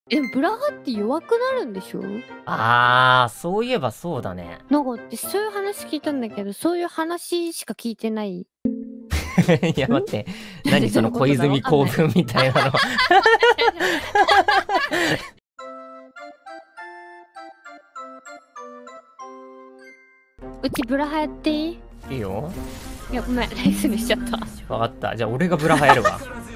でもブラハって弱くなるんでしょ？ あー、そういえばそうだね。 なんかってそういう話聞いたんだけど、そういう話しか聞いてない。 いや待って、何その小泉公文みたいなの。 うちブラハやっていい？ いいよ。 いやごめん、レースにしちゃった。 わかった。じゃあ俺がブラハやるわ。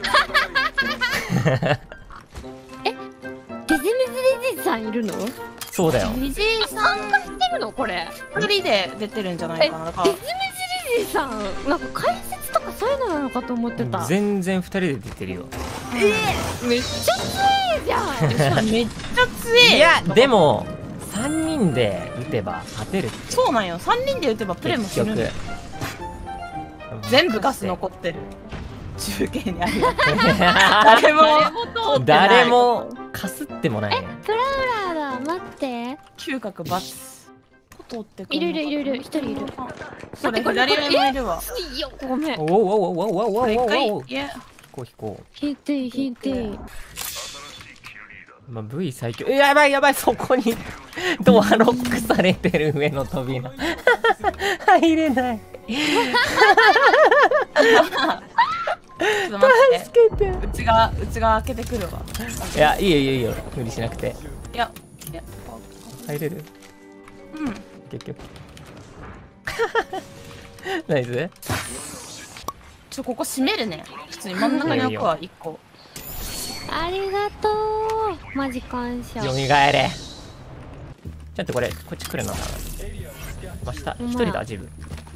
デジメズレジさんいるの？ そうだよ。 デジ参加してるのこれ？ 一人で出てるんじゃないかな。 デジメズレジさんなんか解説とかそういうのなのかと思ってた。 全然2人で出てるよ。 めっちゃ強いじゃん。 めっちゃ強い。 いやでも3人で撃てば勝てるって。 そうなんよ。3人で撃てばプレイもするんだよ。全部ガス残ってる。中継にあるよ。 誰もかすってもないね。 プラウラーだ、待って。 嗅覚バツ。通ってくる。 いるいる、一人いる。 それ左上もいるわ。 いやごめん。 おおおおおおおお一回お。 いや。 こう引こう。 引いていい引いていい。 まあ V 最強。やばいやばい、そこにドアロックされてる上の扉。入れない。 ちょっと待って。 助けて。 うちが開けてくるわ。 いや、いいよいいよいいよ。無理しなくて。 いや。 入れる？ うん。 結局。ナイス？ ここ閉めるね。普通に真ん中に置くわ、1個。 ありがとう。マジ感謝。 蘇れ。ちゃんとこれ、こっち来るな。ま下、1人だ、ジブ。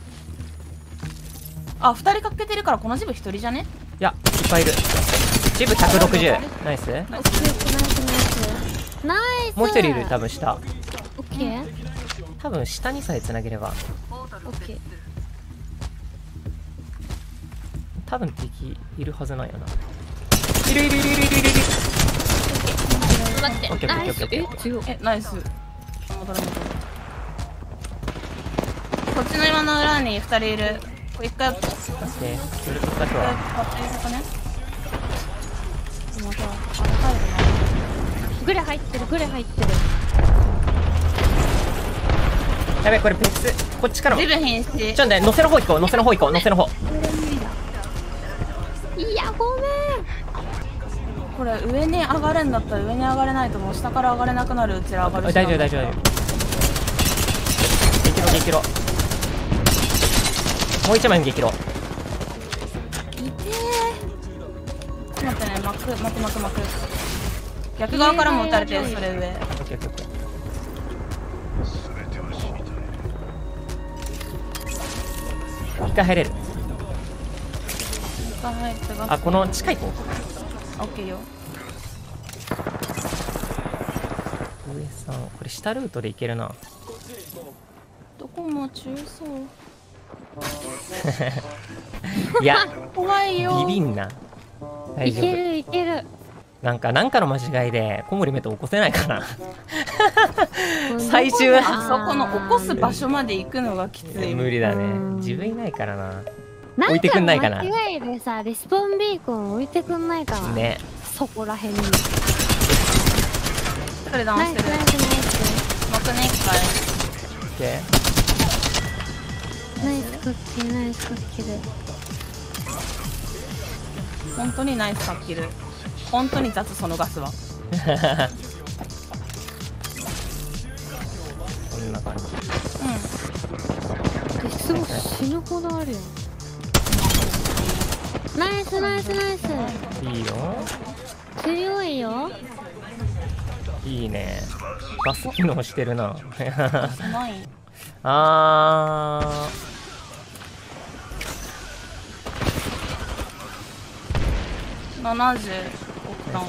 あ、2人かけてるからこのジブ1人じゃね？ いや、いっぱいいる。ジブ160。ナイス？ オッケー、ナイス。ナイス。 もう1人いる、多分下。 オッケー。 多分下にさえつなげれば。 オッケー。 多分敵いるはずなんやな。いるいるいるいるいるいる。 待って。 オッケーオッケーオッケーオッケー。 強い。 ナイス。戻る。こっちの今の裏に2人いる。これ1回。 オッケー。それと2つは。 グレ入ってる、グレ入ってる。 やべ、これ別。こっちからも。 ジブ瀕死。 ちょっとね、乗せの方行こう、乗せの方行こう、乗せの方。 いや、ごめん。 これ上に上がれんだったら上に上がれないともう下から上がれなくなる。うちら上がるし大丈夫大丈夫。激ロ激ロ。もう一枚の激ロ。 いてー。待ってね、巻く。逆側からも撃たれてる。それ上。 オッケーオッケーオッケー。一回入れる。あ、この近い子。 オッケーよ。 上さん、これ下ルートで行けるな。 どこも中層。 いや、 怖いよ。 ビビんな。大丈夫。 いけるいける。 なんかの間違いでコモリメト起こせないかな。最終あそこの起こす場所まで行くのがきつい。 無理だね。自分いないからな。置いてくんないかな。 間違いでさ、リスポンビーコン置いてくんないかな。 ね。 そこらへんに。 それダウンしてる。巻くね、一回。 オッケナイスクッキー、ナイスクッキーで。 本当にナイスカッキル。本当に雑、そのガスは。 ー。こんな感じ。 すごい死ぬほどあるよ。ナイスナイスナイス。 いいよ。 強いよ。 いいね。ガス機能してるな。 ない。 あ 70億トン。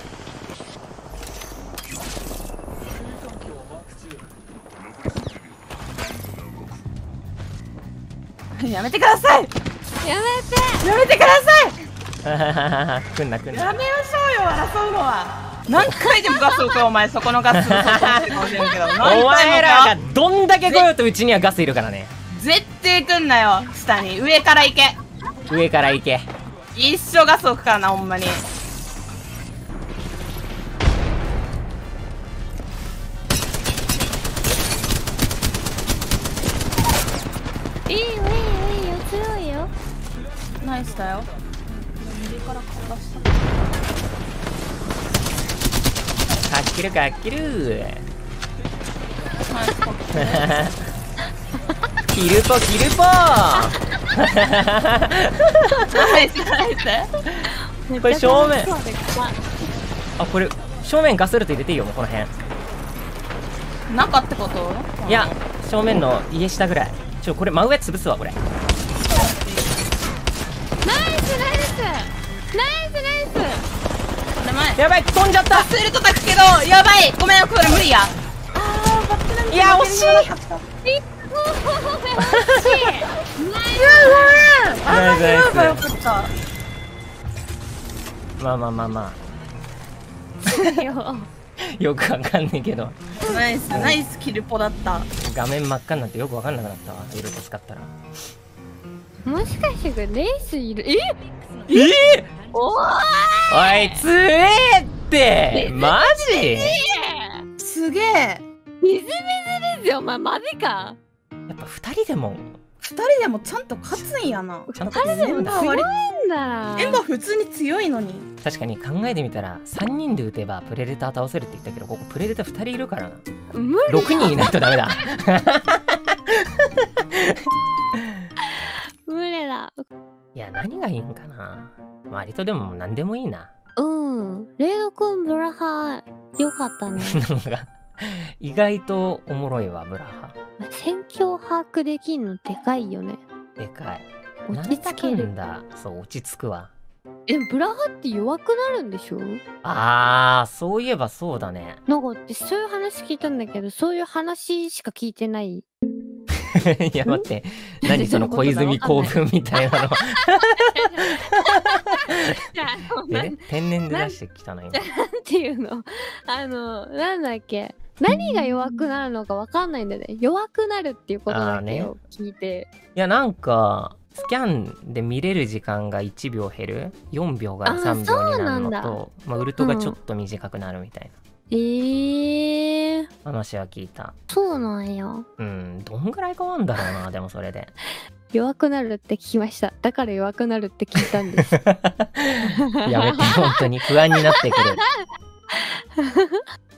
やめてください。 やめて。 やめてください。 ー。来んな来んな。 やめましょうよ、争うのは。何回でもガス置くよ、お前。そこのガスの外ってかもしれんけど。 お前らがどんだけ来ようとうちにはガスいるからね。 絶対来んなよ、下に。上から行け。 上から行け。 一生ガス置くからな、ほんまに。 ナイスだよ。右からかわした。 かっきるかっきる。 ナイスコップ。 キルポキルポナイスナイス。 これ正面。あ、これ正面ガスルト入れていいよ、もうこの辺。 中ってこと？ いや、正面の家下ぐらい。これ真上潰すわ、これ。 ナイスナイスナイスナイス。 これ前。 やばい、飛んじゃった。 スール叩くけど、やばい。ごめん、これ無理や。 いや、惜しい。 惜しい。 ナイスナイス。 よかった。 まあまあまあまあ。よくわかんねえけど。 ナイスナイスキルポだった。 画面真っ赤になってよくわかんなくなったわ、いろいろ使ったら。 もしかしてこれレースいる？おおい、つえってマジ？ すげえ。 水水ですよ、お前マジか。 やっぱ2人でもちゃんと勝つんやな。 ちゃんと勝つんだ。 強いんだ。 エンバー普通に強いのに。 確かに考えてみたら3人で撃てばプレデター倒せるって言ったけど、ここプレデター2人いるからな。 無理。 6人いないとダメだ。 無理だ。 いや、何がいいんかな。割とでも何でもいいな。 レイド君ブラハよかったね。 なんか意外とおもろいわ、ブラハ。 戦況把握できんのでかいよね。 でかい。 落ち着けるんだ。そう、落ち着くわ。 でもブラハって弱くなるんでしょ？ あー、そういえばそうだね。 なんかそういう話聞いたんだけど、そういう話しか聞いてない。 いや待って、何その小泉公文みたいなの。天然で出してきたの今。 なんていうの？なんだっけ？何が弱くなるのかわかんないんだよね。弱くなるっていうことだけを聞いて。 いや、なんかスキャンで見れる時間が1秒減る、4秒が3秒になるのと、まあ、ウルトがちょっと短くなるみたいな。話は聞いた。 そうなんや。 どんぐらい変わんだろうな。でもそれで弱くなるって聞きました。だから弱くなるって聞いたんです。 やめて、本当に不安になってくる。